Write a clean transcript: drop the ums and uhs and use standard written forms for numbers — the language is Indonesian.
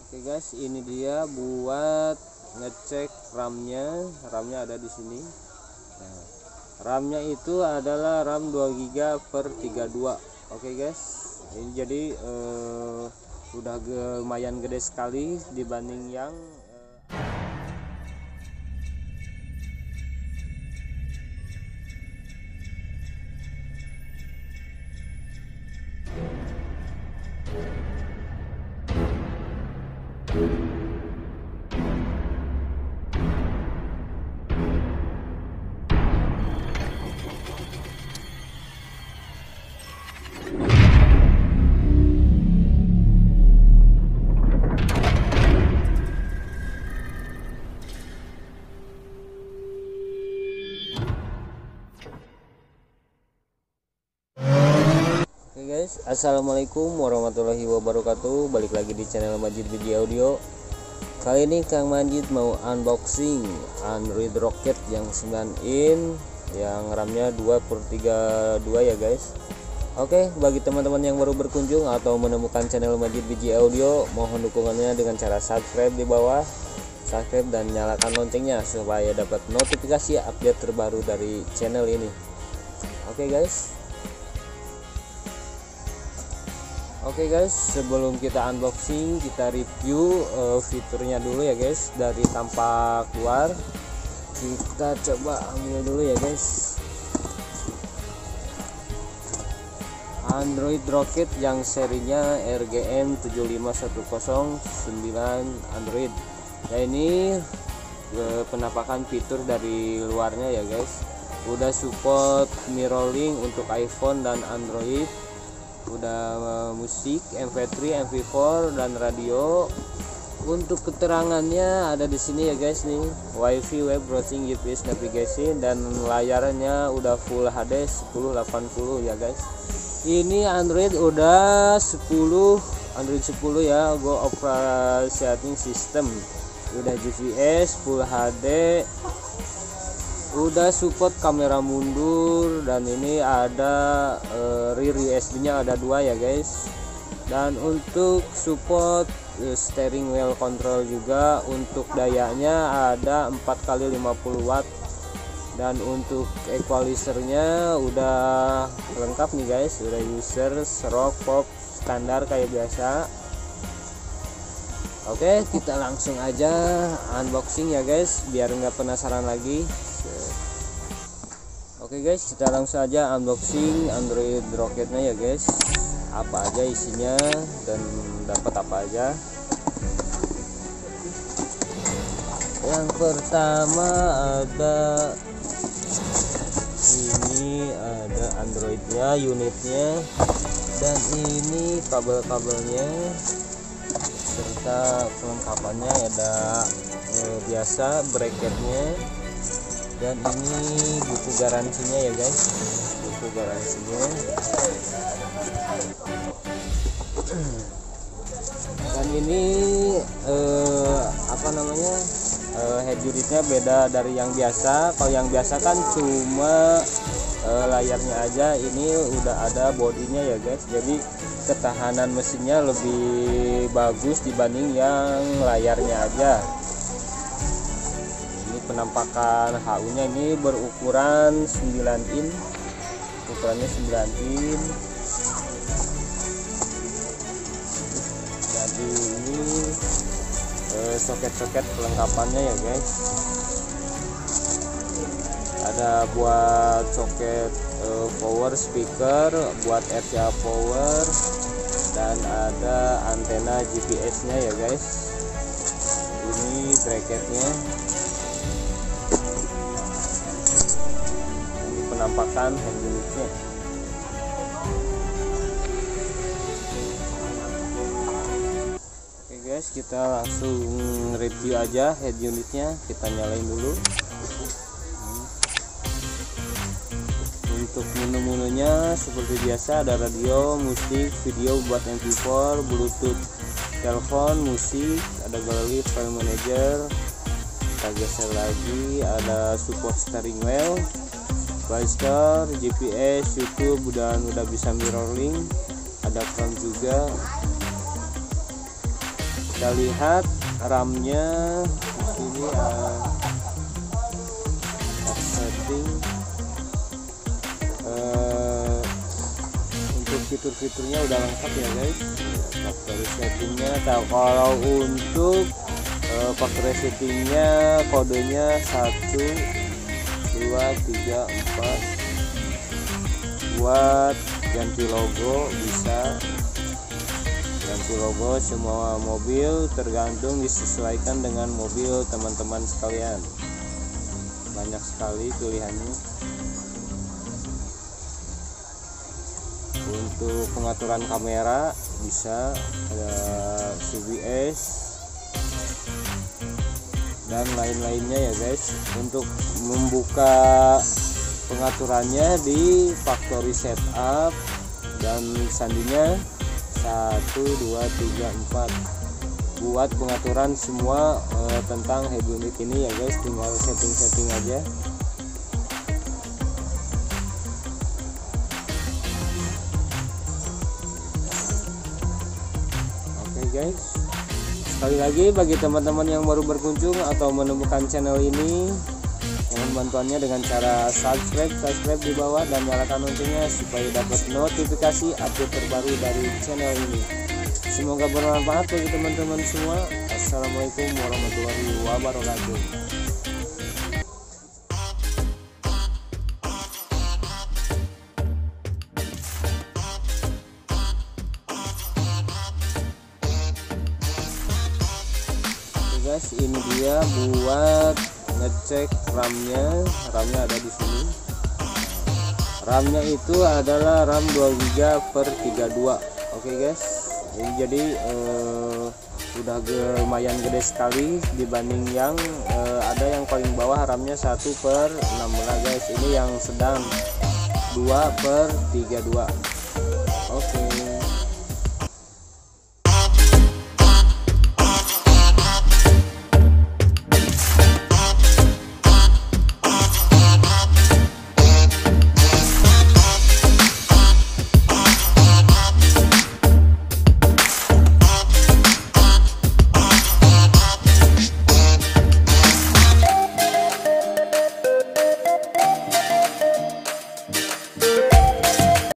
Oke guys, ini dia buat ngecek RAM-nya. RAM-nya ada di sini. Nah, RAM-nya itu adalah RAM 2 GB/32. Oke guys, ini jadi udah lumayan gede sekali dibanding yang guys, assalamualaikum warahmatullahi wabarakatuh. Balik lagi di channel Majid Video Audio. Kali ini Kang Majid mau unboxing Android Rocket yang 9 in yang RAM-nya 2/32 ya guys. Oke, bagi teman-teman yang baru berkunjung atau menemukan channel Majid Video Audio, mohon dukungannya dengan cara subscribe di bawah, subscribe dan nyalakan loncengnya supaya dapat notifikasi update terbaru dari channel ini. Oke guys, sebelum kita unboxing, kita review fiturnya dulu ya guys. Dari tampak luar kita coba ambil dulu ya guys. Android Rocket yang serinya RGM 75109 Android. Ya, ini penampakan fitur dari luarnya ya guys. Udah support mirroring untuk iPhone dan Android. Udah musik, MP3, MP4 dan radio. Untuk keterangannya ada di sini ya guys nih. Wi-Fi, web browsing, GPS navigation, dan layarnya udah Full HD 1080 ya guys. Ini Android udah 10, Android 10 ya, Go Operating System. Udah GPS, Full HD, udah support kamera mundur, dan ini ada rear USB nya ada 2 ya guys. Dan untuk support steering wheel control juga. Untuk dayanya ada 4x50 watt. Dan untuk equalizernya udah lengkap nih guys, udah user, rock, pop, standar kayak biasa. Oke, kita langsung aja unboxing ya guys, biar nggak penasaran lagi. Oke guys, kita langsung aja unboxing Android Rocketnya ya guys. Apa aja isinya dan dapat apa aja. Yang pertama ada Androidnya, unitnya, dan ini kabel-kabelnya serta kelengkapannya. Ada biasa bracketnya, dan ini buku garansinya ya guys, buku garansinya. Dan ini head unitnya beda dari yang biasa. Kalau yang biasa kan cuma layarnya aja, ini udah ada bodinya ya guys, jadi ketahanan mesinnya lebih bagus dibanding yang layarnya aja. Penampakan HU nya ini berukuran 9 in, ukurannya 9 in. Jadi ini soket-soket pelengkapannya ya guys. Ada buat soket power speaker, buat RCA power, dan ada antena GPS nya ya guys. Ini bracketnya. Penampakan head unitnya. Oke guys, kita langsung review aja head unitnya. Kita nyalain dulu. Untuk menu-menunya seperti biasa, ada radio, musik, video buat MP4, Bluetooth, telepon, musik, ada galeri, file manager. Kita geser lagi, ada support steering wheel, Play Store, GPS, YouTube, dan udah bisa mirroring. Ada chrome juga. Kita lihat RAM-nya di sini, setting untuk fitur-fiturnya udah lengkap ya guys. Factory settingnya, kalau untuk factory settingnya kodenya 1 2 3 4. Buat ganti logo bisa, ganti logo semua mobil, tergantung disesuaikan dengan mobil teman-teman sekalian. Banyak sekali pilihannya. Untuk pengaturan kamera bisa, ada CBS dan lain-lainnya ya guys. Untuk membuka pengaturannya di factory setup dan sandinya 1 2 3 4. Buat pengaturan semua tentang head unit ini ya guys, tinggal setting-setting aja. Oke guys, sekali lagi bagi teman-teman yang baru berkunjung atau menemukan channel ini, mohon bantuannya dengan cara subscribe di bawah dan nyalakan loncengnya supaya dapat notifikasi update terbaru dari channel ini. Semoga bermanfaat bagi teman-teman semua. Assalamualaikum warahmatullahi wabarakatuh. Guys, ini dia buat ngecek RAM-nya ada di sini. RAM-nya itu adalah RAM 2GB/32. Oke guys, ini jadi udah lumayan gede sekali dibanding yang ada yang paling bawah RAM-nya 1/16 guys. Ini yang sedang 2/32. Oke.